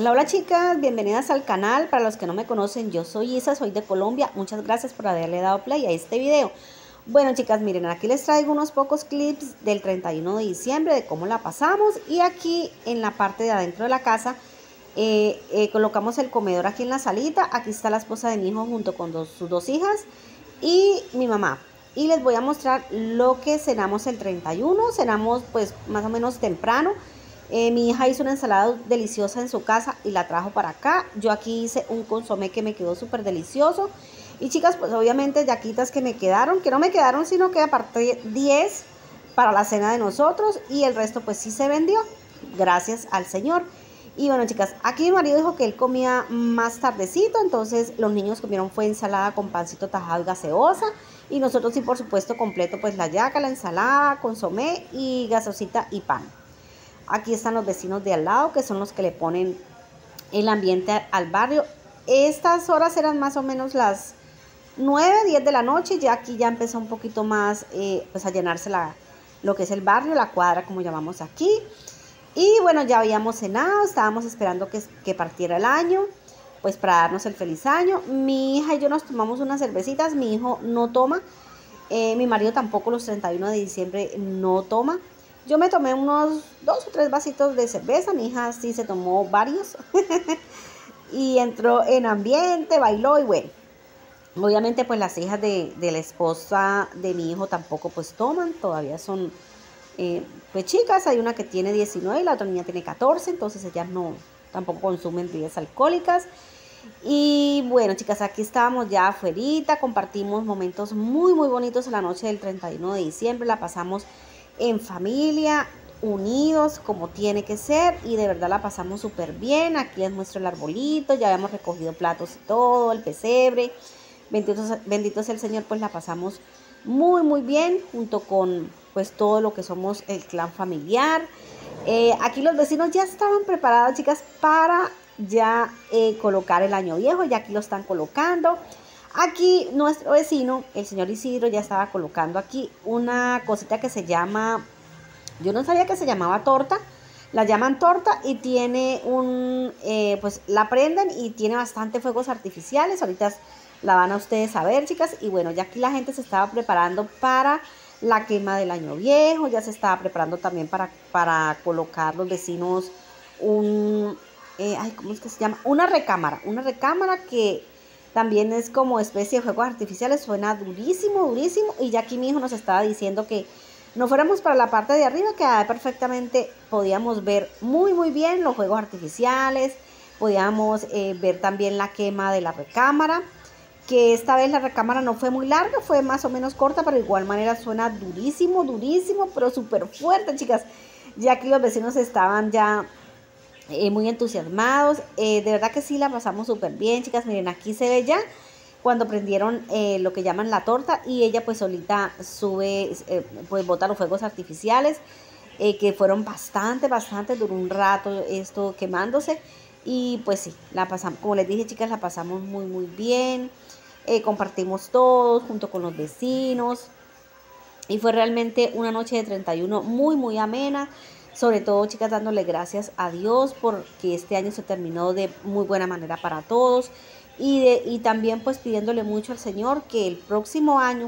Hola, hola chicas, bienvenidas al canal. Para los que no me conocen, yo soy Isa, soy de Colombia. Muchas gracias por haberle dado play a este video. Bueno chicas, miren, aquí les traigo unos pocos clips del 31 de diciembre de cómo la pasamos. Y aquí en la parte de adentro de la casa colocamos el comedor aquí en la salita. Aquí está la esposa de mi hijo junto con sus dos hijas y mi mamá. Y les voy a mostrar lo que cenamos el 31. Cenamos pues más o menos temprano. Mi hija hizo una ensalada deliciosa en su casa y la trajo para acá. Yo aquí hice un consomé que me quedó súper delicioso. Y chicas, pues obviamente yaquitas que me quedaron, que no me quedaron, sino que aparté 10 para la cena de nosotros. Y el resto pues sí se vendió, gracias al Señor. Y bueno chicas, aquí mi marido dijo que él comía más tardecito. Entonces los niños comieron fue ensalada con pancito tajado y gaseosa. Y nosotros sí, por supuesto, completo pues la yaca, la ensalada, consomé y gaseosita y pan. Aquí están los vecinos de al lado, que son los que le ponen el ambiente al barrio. Estas horas eran más o menos las 9, 10 de la noche. Ya aquí ya empezó un poquito más pues a llenarse lo que es el barrio, la cuadra como llamamos aquí. Y bueno, ya habíamos cenado, estábamos esperando que partiera el año, pues para darnos el feliz año. Mi hija y yo nos tomamos unas cervecitas, mi hijo no toma, mi marido tampoco los 31 de diciembre no toma. Yo me tomé unos 2 o 3 vasitos de cerveza, mi hija sí se tomó varios y entró en ambiente, bailó y bueno. Obviamente pues las hijas de la esposa de mi hijo tampoco pues toman, todavía son pues chicas. Hay una que tiene 19 y la otra niña tiene 14, entonces ellas no, tampoco consumen bebidas alcohólicas. Y bueno chicas, aquí estábamos ya afuerita, compartimos momentos muy bonitos en la noche del 31 de diciembre, la pasamos en familia, unidos como tiene que ser, y de verdad la pasamos súper bien. Aquí les muestro el arbolito, ya habíamos recogido platos y todo, el pesebre, bendito sea el Señor, pues la pasamos muy bien junto con pues todo lo que somos el clan familiar. Aquí los vecinos ya estaban preparados chicas para ya colocar el año viejo, ya aquí lo están colocando. Aquí nuestro vecino, el señor Isidro, ya estaba colocando aquí una cosita que se llama, yo no sabía que se llamaba torta, la llaman torta y tiene pues la prenden y tiene bastante fuegos artificiales. Ahorita la van a ustedes a ver chicas. Y bueno, ya aquí la gente se estaba preparando para la quema del año viejo, ya se estaba preparando también para colocar los vecinos ¿cómo es que se llama? Una recámara que también es como especie de fuegos artificiales, suena durísimo. Y ya aquí mi hijo nos estaba diciendo que no fuéramos para la parte de arriba, que perfectamente podíamos ver muy bien los fuegos artificiales, podíamos ver también la quema de la recámara, que esta vez la recámara no fue muy larga, fue más o menos corta, pero de igual manera suena durísimo, pero súper fuerte chicas. Ya aquí los vecinos estaban ya muy entusiasmados. De verdad que sí la pasamos súper bien chicas. Miren, aquí se ve ya cuando prendieron lo que llaman la torta, y ella pues solita sube, pues bota los fuegos artificiales, que fueron bastante, duró un rato esto quemándose. Y pues sí, la pasamos, como les dije chicas, la pasamos muy bien. Compartimos todos junto con los vecinos y fue realmente una noche de 31 muy amena. Sobre todo chicas, dándole gracias a Dios porque este año se terminó de muy buena manera para todos, y también pues pidiéndole mucho al Señor que el próximo año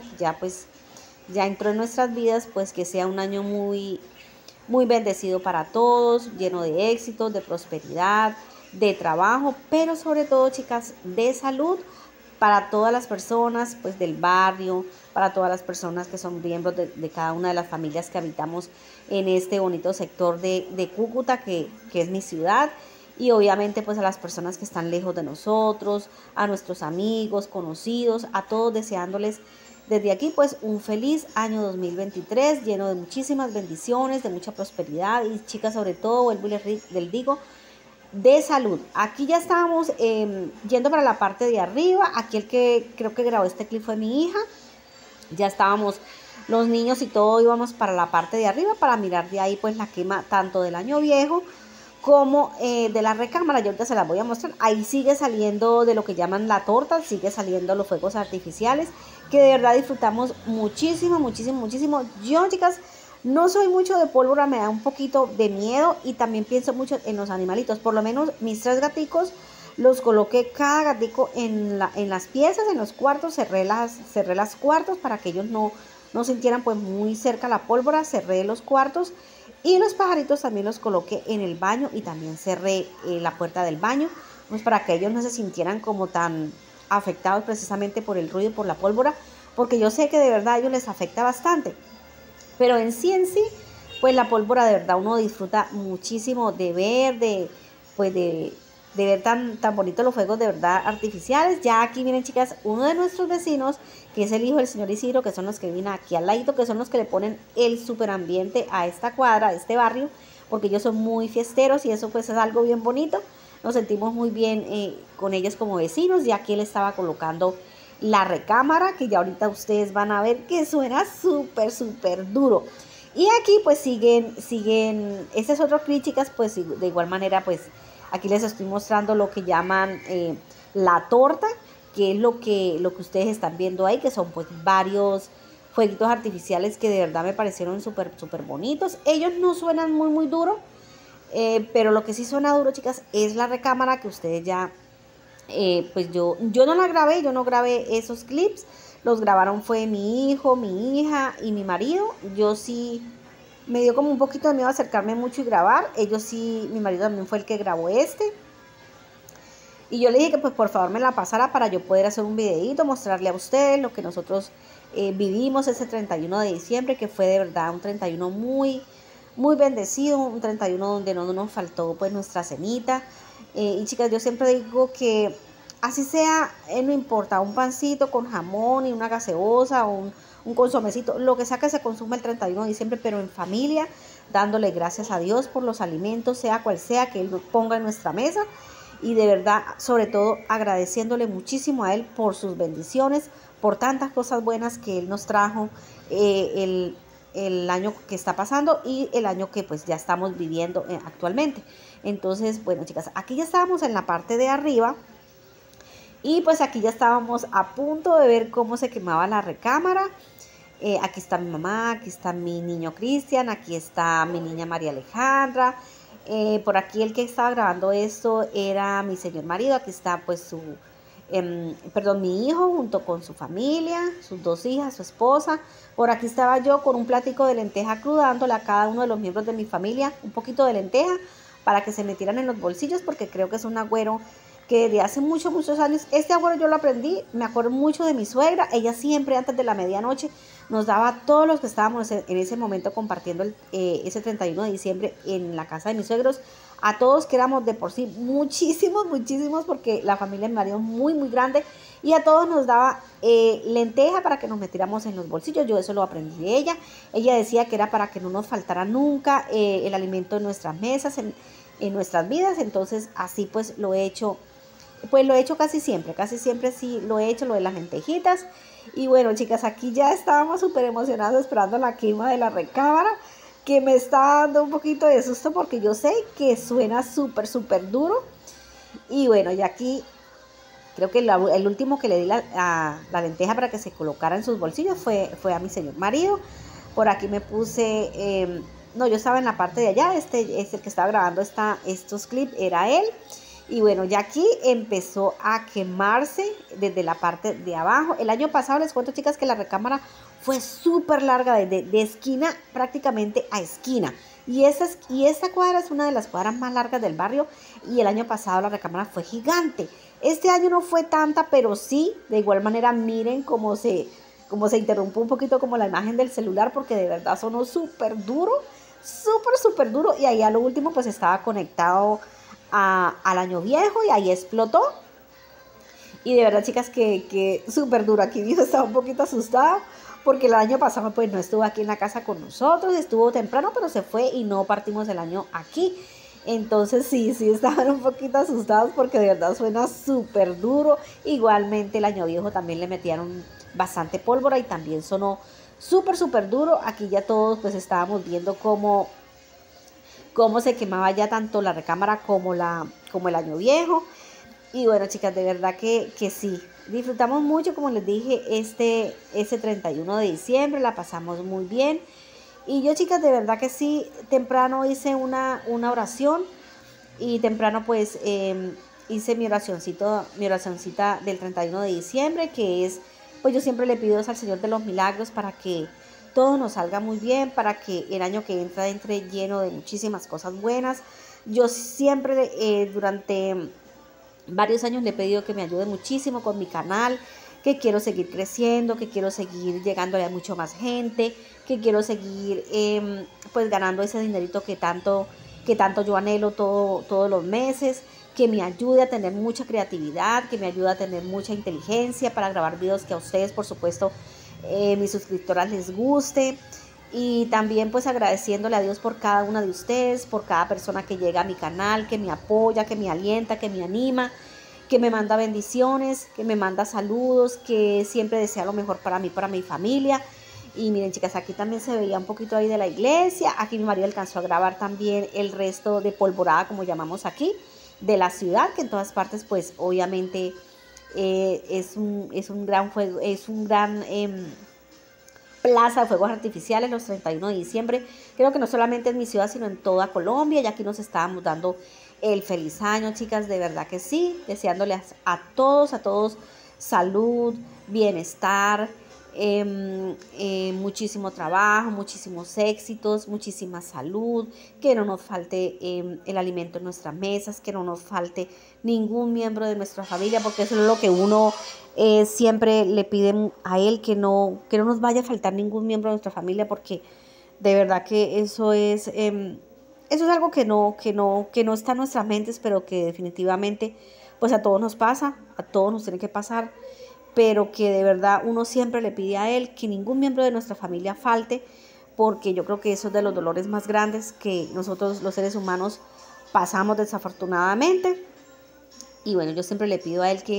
ya entró en nuestras vidas, pues que sea un año muy bendecido para todos, lleno de éxitos, de prosperidad, de trabajo, pero sobre todo chicas, de salud para todas las personas pues del barrio, para todas las personas que son miembros de cada una de las familias que habitamos en este bonito sector de Cúcuta, que es mi ciudad. Y obviamente pues a las personas que están lejos de nosotros, a nuestros amigos, conocidos, a todos deseándoles desde aquí pues un feliz año 2023 lleno de muchísimas bendiciones, de mucha prosperidad, y chicas, sobre todo vuelvo y les digo, de salud. Aquí ya estábamos yendo para la parte de arriba. Aquí el que creo que grabó este clip fue mi hija. Ya estábamos los niños y todo, íbamos para la parte de arriba para mirar de ahí pues la quema tanto del año viejo como de la recámara. Yo ahorita se las voy a mostrar. Ahí sigue saliendo de lo que llaman la torta, sigue saliendo los fuegos artificiales, que de verdad disfrutamos muchísimo. Yo chicas No soy mucho de pólvora, me da un poquito de miedo y también pienso mucho en los animalitos. Por lo menos mis 3 gaticos los coloqué cada gatico en las piezas, en los cuartos, cerré las cuartos para que ellos no sintieran pues muy cerca la pólvora, cerré los cuartos y los pajaritos también los coloqué en el baño y también cerré la puerta del baño, pues para que ellos no se sintieran como tan afectados precisamente por el ruido y por la pólvora, porque yo sé que de verdad a ellos les afecta bastante. Pero en sí, pues la pólvora de verdad uno disfruta muchísimo de ver, pues de ver tan bonitos los fuegos de verdad artificiales. Ya aquí miren chicas, uno de nuestros vecinos, que es el hijo del señor Isidro, que son los que viven aquí al ladito, que son los que le ponen el superambiente a esta cuadra, a este barrio, porque ellos son muy fiesteros y eso pues es algo bien bonito. Nos sentimos muy bien con ellos como vecinos. Y aquí él estaba colocando la recámara, que ya ahorita ustedes van a ver que suena súper duro. Y aquí pues siguen, este es otro clip chicas, pues de igual manera pues aquí les estoy mostrando lo que llaman la torta, que es lo que ustedes están viendo ahí, que son pues varios fueguitos artificiales que de verdad me parecieron súper bonitos. Ellos no suenan muy duro, pero lo que sí suena duro chicas es la recámara, que ustedes ya pues yo no la grabé, yo no grabé esos clips, los grabaron fue mi hijo, mi hija y mi marido. Yo sí me dio como un poquito de miedo acercarme mucho y grabar. Ellos sí, mi marido también fue el que grabó este. Y yo le dije que pues por favor me la pasara para yo poder hacer un videito, mostrarle a ustedes lo que nosotros vivimos ese 31 de diciembre, que fue de verdad un 31 muy bendecido, un 31 donde no nos faltó pues nuestra cenita. Y chicas, yo siempre digo que así sea, no importa, un pancito con jamón y una gaseosa, un consomecito, lo que sea que se consume el 31 de diciembre, pero en familia, dándole gracias a Dios por los alimentos, sea cual sea que Él nos ponga en nuestra mesa. Y de verdad, sobre todo, agradeciéndole muchísimo a Él por sus bendiciones, por tantas cosas buenas que Él nos trajo el año que está pasando y el año que pues ya estamos viviendo actualmente. Entonces, bueno chicas, aquí ya estábamos en la parte de arriba y pues aquí ya estábamos a punto de ver cómo se quemaba la recámara. Aquí está mi mamá, aquí está mi niño Cristian, aquí está mi niña María Alejandra. Por aquí el que estaba grabando esto era mi señor marido. Aquí está pues mi hijo junto con su familia, sus 2 hijas, su esposa. Por aquí estaba yo con un platico de lenteja cruda, dándole a cada uno de los miembros de mi familia un poquito de lenteja para que se metieran en los bolsillos, porque creo que es un agüero que desde hace muchos años, este agüero yo lo aprendí, me acuerdo mucho de mi suegra. Ella siempre antes de la medianoche nos daba a todos los que estábamos en ese momento compartiendo ese 31 de diciembre en la casa de mis suegros, a todos que éramos de por sí muchísimos, porque la familia de mi marido es muy grande, y a todos nos daba lenteja para que nos metiéramos en los bolsillos. Yo eso lo aprendí de ella. Ella decía que era para que no nos faltara nunca el alimento en nuestras mesas, en nuestras vidas. Entonces así pues lo he hecho. Pues lo he hecho casi siempre sí lo he hecho, lo de las lentejitas. Y bueno chicas, aquí ya estábamos súper emocionados esperando la quema de la recámara, que me está dando un poquito de susto porque yo sé que suena súper duro. Y bueno, y aquí creo que el último que le di la lenteja para que se colocara en sus bolsillos fue a mi señor marido. Por aquí me puse, no, yo estaba en la parte de allá, este es el que estaba grabando estos clips, era él. Y bueno, ya aquí empezó a quemarse desde la parte de abajo. El año pasado les cuento chicas que la recámara fue súper larga, de esquina prácticamente a esquina. Y esta cuadra es una de las cuadras más largas del barrio, y el año pasado la recámara fue gigante. Este año no fue tanta, pero sí, de igual manera miren cómo se interrumpió un poquito como la imagen del celular, porque de verdad sonó súper duro, súper duro. Y ahí a lo último pues estaba conectado al año viejo y ahí explotó. Y de verdad chicas que súper duro. Aquí mi hijo estaba un poquito asustado porque el año pasado pues no estuvo aquí en la casa con nosotros, estuvo temprano pero se fue y no partimos el año aquí. Entonces sí estaban un poquito asustados porque de verdad suena súper duro. Igualmente el año viejo también le metieron bastante pólvora y también sonó súper duro. Aquí ya todos pues estábamos viendo cómo se quemaba ya tanto la recámara como el año viejo. Y bueno chicas, de verdad que sí, disfrutamos mucho, como les dije, ese 31 de diciembre, la pasamos muy bien. Y yo, chicas, de verdad que sí, temprano hice una oración y temprano pues hice mi oracioncita del 31 de diciembre, que es, pues yo siempre le pido al Señor de los Milagros para que todo nos salga muy bien, para que el año que entra entre lleno de muchísimas cosas buenas. Yo siempre durante varios años le he pedido que me ayude muchísimo con mi canal, que quiero seguir creciendo, que quiero seguir llegándole a mucho más gente, que quiero seguir pues ganando ese dinerito que tanto yo anhelo todos los meses, que me ayude a tener mucha creatividad, que me ayude a tener mucha inteligencia para grabar videos que a ustedes, por supuesto, mis suscriptoras les guste. Y también pues agradeciéndole a Dios por cada una de ustedes, por cada persona que llega a mi canal, que me apoya, que me alienta, que me anima, que me manda bendiciones, que me manda saludos, que siempre desea lo mejor para mí, para mi familia. Y miren, chicas, aquí también se veía un poquito ahí de la iglesia. Aquí mi marido alcanzó a grabar también el resto de polvorada, como llamamos aquí, de la ciudad, que en todas partes pues obviamente es un gran fuego, es un gran plaza de fuegos artificiales los 31 de diciembre. Creo que no solamente en mi ciudad, sino en toda Colombia. Ya aquí nos estábamos dando el feliz año, chicas, de verdad que sí. Deseándoles a todos salud, bienestar, muchísimo trabajo, muchísimos éxitos, muchísima salud, que no nos falte el alimento en nuestras mesas, que no nos falte ningún miembro de nuestra familia, porque eso es lo que uno siempre le pide a él, que no nos vaya a faltar ningún miembro de nuestra familia, porque de verdad que eso es algo que no está en nuestras mentes, pero que definitivamente pues a todos nos pasa, a todos nos tiene que pasar, pero que de verdad uno siempre le pide a él que ningún miembro de nuestra familia falte, porque yo creo que eso es de los dolores más grandes que nosotros los seres humanos pasamos desafortunadamente. Y bueno, yo siempre le pido a él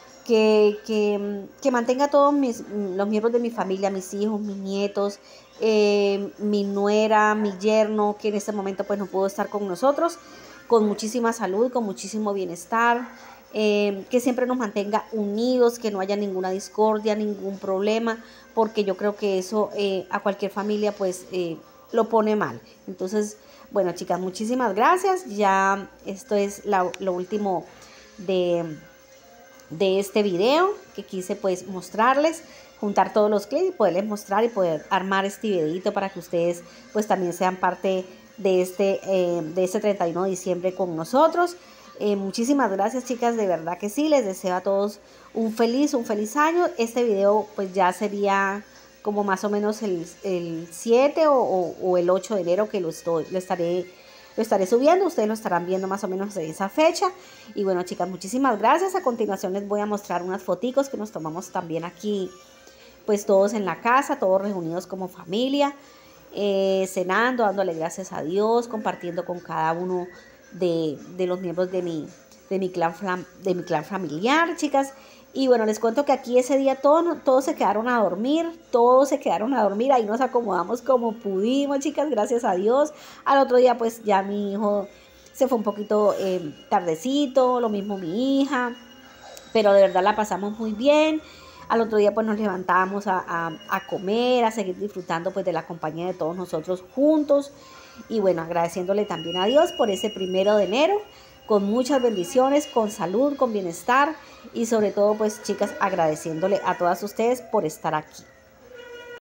que mantenga a todos los miembros de mi familia, mis hijos, mis nietos, mi nuera, mi yerno, que en este momento pues no pudo estar con nosotros, con muchísima salud, con muchísimo bienestar, que siempre nos mantenga unidos, que no haya ninguna discordia, ningún problema, porque yo creo que eso a cualquier familia pues lo pone mal. Entonces, bueno, chicas, muchísimas gracias. Ya esto es lo último de este video, que quise pues mostrarles, juntar todos los clips y poderles mostrar y poder armar este videito para que ustedes pues también sean parte de este 31 de diciembre con nosotros. Muchísimas gracias, chicas, de verdad que sí, les deseo a todos un feliz año. Este video pues ya sería como más o menos el 7 o el 8 de enero que lo estaré subiendo. Ustedes lo estarán viendo más o menos de esa fecha. Y bueno, chicas, muchísimas gracias. A continuación les voy a mostrar unas foticos que nos tomamos también aquí, pues todos en la casa, todos reunidos como familia, cenando, dándole gracias a Dios, compartiendo con cada uno de los miembros de mi clan familiar, chicas. Y bueno, les cuento que aquí ese día todos se quedaron a dormir, ahí nos acomodamos como pudimos, chicas, gracias a Dios. Al otro día pues ya mi hijo se fue un poquito tardecito, lo mismo mi hija, pero de verdad la pasamos muy bien. Al otro día pues nos levantamos a comer, a seguir disfrutando pues de la compañía de todos nosotros juntos. Y bueno, agradeciéndole también a Dios por ese 1 de enero, con muchas bendiciones, con salud, con bienestar y sobre todo pues, chicas, agradeciéndole a todas ustedes por estar aquí.